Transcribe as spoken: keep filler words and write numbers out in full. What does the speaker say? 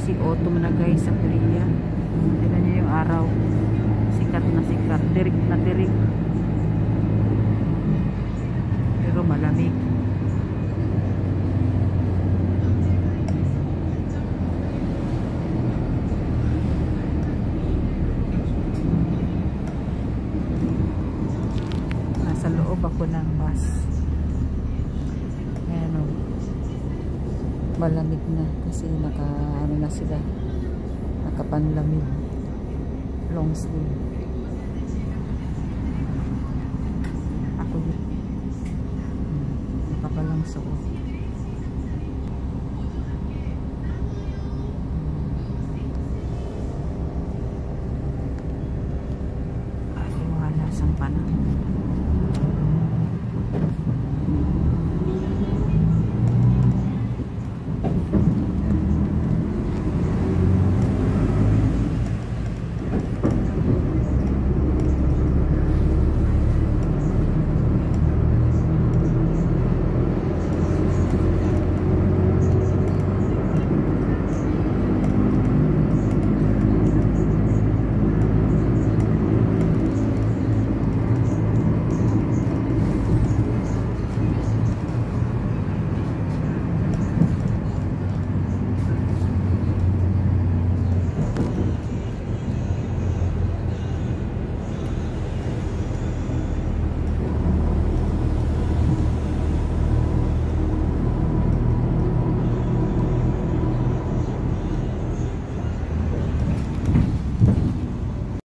kasi autumn na guys sa Korea. Tignan nyo yung araw, sikat na sikat, tirik na tirik, pero malamig. Nasa loob ako ng bus. Ayan o, malamig na kasi naka ano na sila, nakapanlamig, long sleeve. Ako din nakapalang suot.